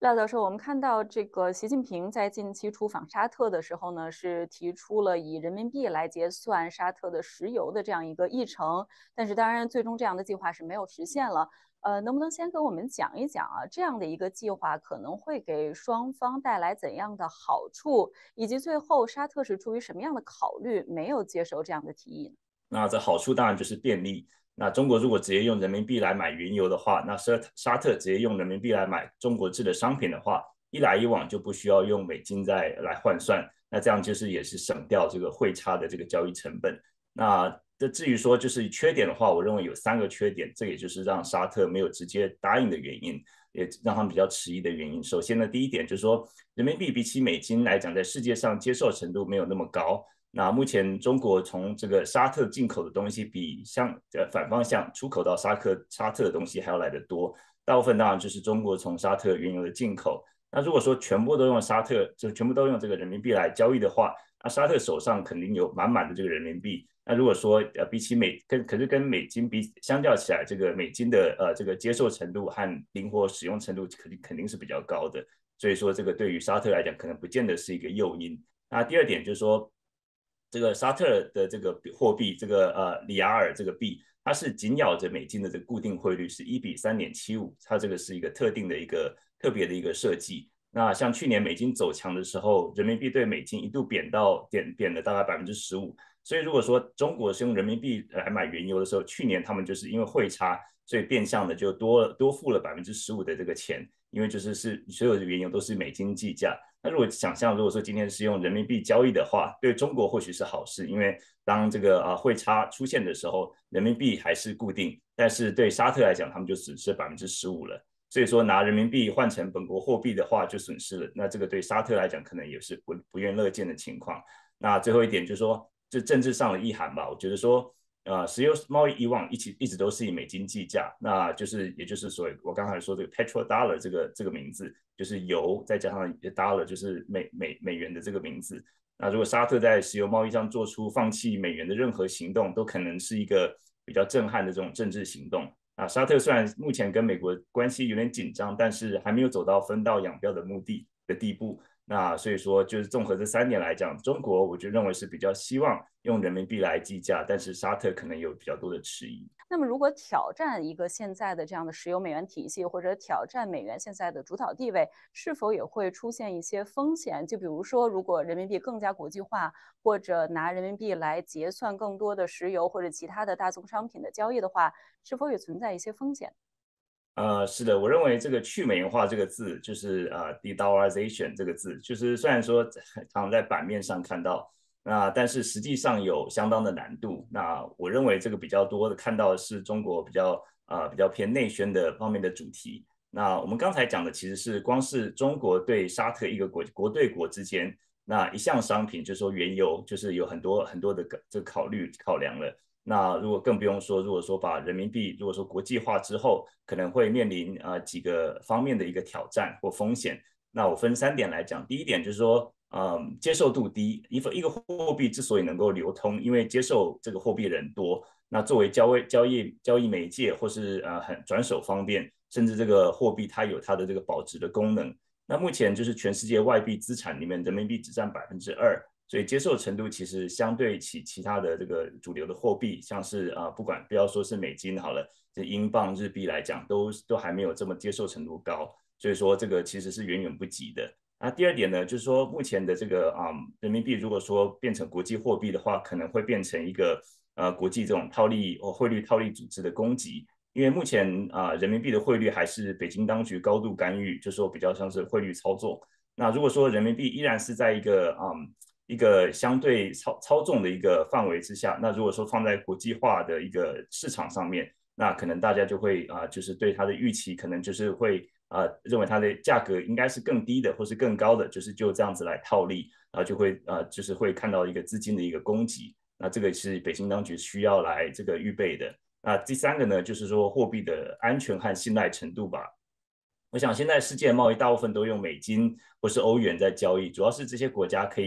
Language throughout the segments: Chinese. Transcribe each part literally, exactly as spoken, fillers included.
廖教授，我们看到这个习近平在近期出访沙特的时候呢，是提出了以人民币来结算沙特的石油的这样一个议程，但是当然最终这样的计划是没有实现了。呃，能不能先跟我们讲一讲啊，这样的一个计划可能会给双方带来怎样的好处，以及最后沙特是出于什么样的考虑没有接受这样的提议呢？ 那这好处当然就是便利。那中国如果直接用人民币来买原油的话，那沙沙特直接用人民币来买中国制的商品的话，一来一往就不需要用美金再来换算，那这样就是也是省掉这个汇差的这个交易成本。那这至于说就是缺点的话，我认为有三个缺点，这也就是让沙特没有直接答应的原因，也让他们比较迟疑的原因。首先呢，第一点就是说，人民币比起美金来讲，在世界上接受程度没有那么高。那目前中国从这个沙特进口的东西，比像呃反方向出口到沙特沙特的东西还要来得多。大部分当然就是中国从沙特原油的进口。那如果说全部都用沙特，就全部都用这个人民币来交易的话，那沙特手上肯定有满满的这个人民币。那如果说呃比起美跟可是跟美金比相较起来，这个美金的呃这个接受程度和灵活使用程度肯定肯定是比较高的。所以说这个对于沙特来讲，可能不见得是一个诱因。那第二点就是说，这个沙特的这个货币，这个呃里亚尔这个币，它是紧咬着美金的这个固定汇率是一比三点七五，它这个是一个特定的一个特别的一个设计。那像去年美金走强的时候，人民币对美金一度贬到贬贬了大概百分之十五。所以如果说中国是用人民币来买原油的时候，去年他们就是因为汇差，所以变相的就多多付了百分之十五的这个钱，因为就是是所有的原油都是美金计价。那如果想象，如果说今天是用人民币交易的话，对中国或许是好事，因为当这个啊汇差出现的时候，人民币还是固定，但是对沙特来讲，他们就损失百分之十五了。所以说拿人民币换成本国货币的话，就损失了。那这个对沙特来讲，可能也是不不愿乐见的情况。那最后一点就是说，这政治上的意涵吧，我觉得说。呃，石油贸易以往一起一直都是以美金计价，那就是也就是所谓我刚才说这个 petrodollar 这个这个名字，就是油再加上 dollar 就是美美美元的这个名字。那如果沙特在石油贸易上做出放弃美元的任何行动，都可能是一个比较震撼的这种政治行动。啊，沙特虽然目前跟美国关系有点紧张，但是还没有走到分道扬镳的目的的地步。那所以说，就是综合这三点来讲，中国我就认为是比较希望用人民币来计价，但是沙特可能有比较多的迟疑。 那么，如果挑战一个现在的这样的石油美元体系，或者挑战美元现在的主导地位，是否也会出现一些风险？就比如说，如果人民币更加国际化，或者拿人民币来结算更多的石油或者其他的大宗商品的交易的话，是否也存在一些风险？ 呃，是的，我认为这个去美元化这个字，就是呃 de-dollarization 这个字，就是虽然说常在版面上看到，那但是实际上有相当的难度。那我认为这个比较多的看到的是中国比较呃比较偏内宣的方面的主题。那我们刚才讲的其实是光是中国对沙特一个国国对国之间那一项商品，就是说原油，就是有很多很多的这个考虑考量了。那如果更不用说，如果说把人民币如果说国际化之后，可能会面临呃几个方面的一个挑战或风险。那我分三点来讲，第一点就是说，嗯，接受度低。一一个货币之所以能够流通，因为接受这个货币人多，那作为交易交易交易媒介或是呃很转手方便，甚至这个货币它有它的这个保值的功能。那目前就是全世界外币资产里面，人民币只占百分之二，所以接受程度其实相对起其他的这个主流的货币，像是啊、呃、不管不要说是美金好了，这英镑、日币来讲，都都还没有这么接受程度高，所以说这个其实是远远不及的。那第二点呢，就是说目前的这个啊、嗯、人民币如果说变成国际货币的话，可能会变成一个呃国际这种套利或汇率套利组织的攻击。因为目前啊、呃、人民币的汇率还是北京当局高度干预，就说比较像是汇率操作。那如果说人民币依然是在一个嗯一个相对操操纵的一个范围之下，那如果说放在国际化的一个市场上面，那可能大家就会啊、呃，就是对它的预期可能就是会啊、呃、认为它的价格应该是更低的，或是更高的，就是就这样子来套利，然后就会啊、呃、就是会看到一个资金的一个供给，那这个是北京当局需要来这个预备的。那第三个呢，就是说货币的安全和信赖程度吧。我想现在世界贸易大部分都用美金或是欧元在交易，主要是这些国家可以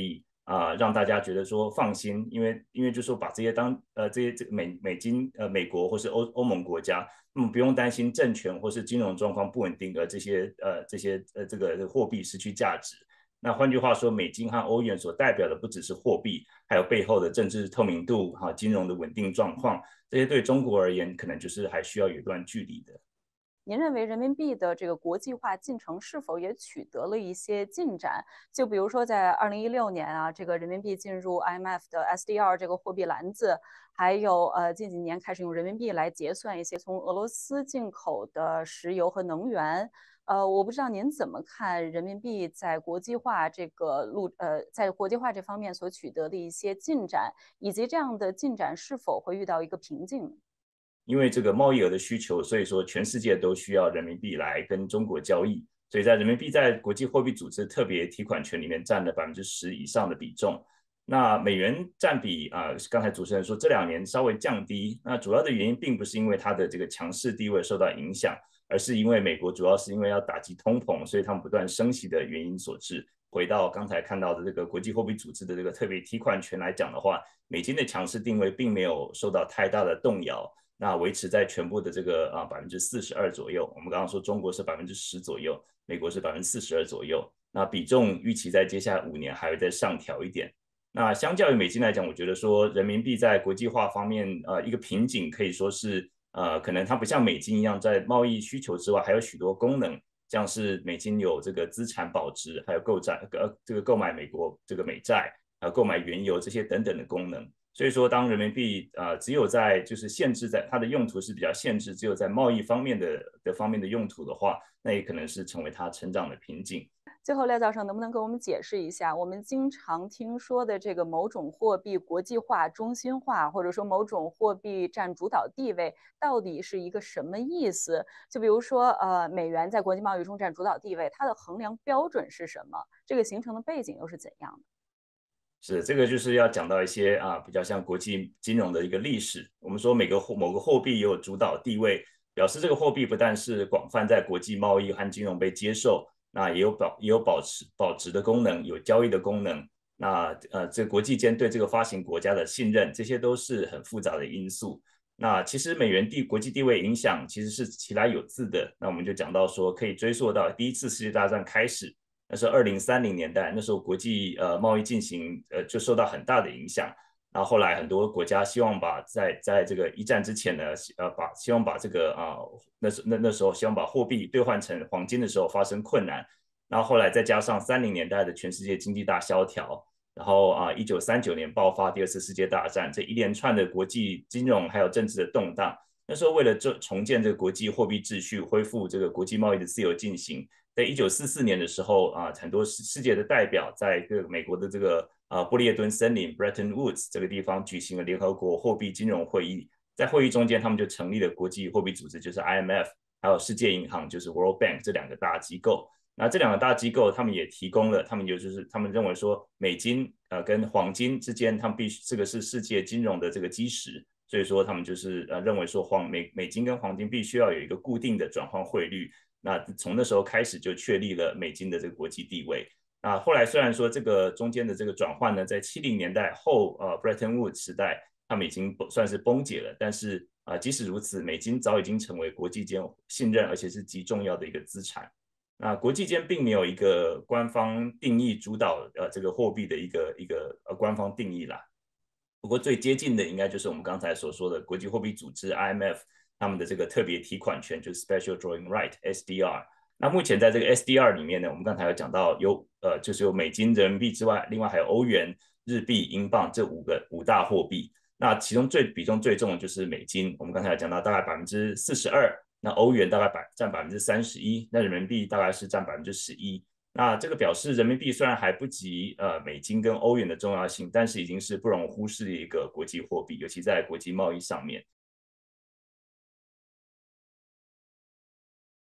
啊、呃，让大家觉得说放心，因为因为就说把这些当呃这些这个美美金呃美国或是欧欧盟国家，那么不用担心政权或是金融状况不稳定而这些呃这些呃这个货币失去价值。那换句话说，美金和欧元所代表的不只是货币，还有背后的政治透明度哈、金融的稳定状况，这些对中国而言，可能就是还需要有一段距离的。 您认为人民币的这个国际化进程是否也取得了一些进展？就比如说，在二零一六年啊，这个人民币进入 I M F 的 S D R 这个货币篮子，还有呃近几年开始用人民币来结算一些从俄罗斯进口的石油和能源。呃，我不知道您怎么看人民币在国际化这个路呃在国际化这方面所取得的一些进展，以及这样的进展是否会遇到一个瓶颈？ 因为这个贸易额的需求，所以说全世界都需要人民币来跟中国交易，所以在人民币在国际货币组织特别提款权里面占了百分之十以上的比重。那美元占比啊、呃，刚才主持人说这两年稍微降低，那主要的原因并不是因为它的这个强势地位受到影响，而是因为美国主要是因为要打击通膨，所以他们不断升息的原因所致。回到刚才看到的这个国际货币组织的这个特别提款权来讲的话，美金的强势定位并没有受到太大的动摇。那维持在全部的这个啊百分之四十二左右。我们刚刚说中国是百分之十左右，美国是百分之四十二左右。那比重预期在接下来五年还会再上调一点。那相较于美金来讲，我觉得说人民币在国际化方面，呃，一个瓶颈可以说是，呃，可能它不像美金一样，在贸易需求之外还有许多功能，像是美金有这个资产保值，还有购债，呃，这个购买美国这个美债，还有购买原油这些等等的功能。所以说，当人民币呃只有在就是限制在它的用途是比较限制，只有在贸易方面的的方面的用途的话，那也可能是成为它成长的瓶颈。 最后，廖教授能不能给我们解释一下，我们经常听说的这个某种货币国际化、中心化，或者说某种货币占主导地位，到底是一个什么意思？就比如说，呃，美元在国际贸易中占主导地位，它的衡量标准是什么？这个形成的背景又是怎样的？ 是，这个就是要讲到一些啊，比较像国际金融的一个历史。我们说每个某个货币也有主导地位，表示这个货币不但是广泛在国际贸易和金融被接受，那也有保也有保持保值的功能，有交易的功能。那呃，这国际间对这个发行国家的信任，这些都是很复杂的因素。那其实美元地国际地位影响其实是其来有自的。那我们就讲到说，可以追溯到第一次世界大战开始。那是二零三零年代，那时候国际呃贸易进行呃就受到很大的影响。然后后来很多国家希望把在在这个一战之前呢，呃把希望把这个啊、呃、那时那那时候希望把货币兑换成黄金的时候发生困难。然后后来再加上三零年代的全世界经济大萧条，然后啊一九三九年爆发第二次世界大战，这一连串的国际金融还有政治的动荡。那时候为了重建这个国际货币秩序，恢复这个国际贸易的自由进行。在一九四四年的时候啊，很多世界的代表在这个美国的这个啊布列敦森林 （Bretton Woods） 这个地方举行了联合国货币金融会议。在会议中间，他们就成立了国际货币组织，就是 I M F， 还有世界银行，就是 World Bank 这两个大机构。那这两个大机构，他们也提供了，他们也就是他们认为说，美金呃跟黄金之间，他们必须这个是世界金融的这个基石。所以说，他们就是呃认为说黄美美金跟黄金必须要有一个固定的转换汇率。那从那时候开始就确立了美金的这个国际地位。那后来虽然说这个中间的这个转换呢，在七零年代后呃 Bretton Woods 时代，他们已经算是崩解了。但是啊、呃，即使如此，美金早已经成为国际间信任而且是极重要的一个资产。那国际间并没有一个官方定义主导呃这个货币的一个一个呃官方定义啦。不过最接近的应该就是我们刚才所说的国际货币组织 I M F 他们的这个特别提款权，就是 Special Drawing Right S D R。那目前在这个 S D R 里面呢，我们刚才有讲到有呃就是有美金、人民币之外，另外还有欧元、日币、英镑这五个五大货币。那其中最比重最重的就是美金，我们刚才有讲到大概百分之四十二，那欧元大概百占百分之三十一，那人民币大概是占百分之十一。那这个表示人民币虽然还不及呃美金跟欧元的重要性，但是已经是不容忽视的一个国际货币，尤其在国际贸易上面。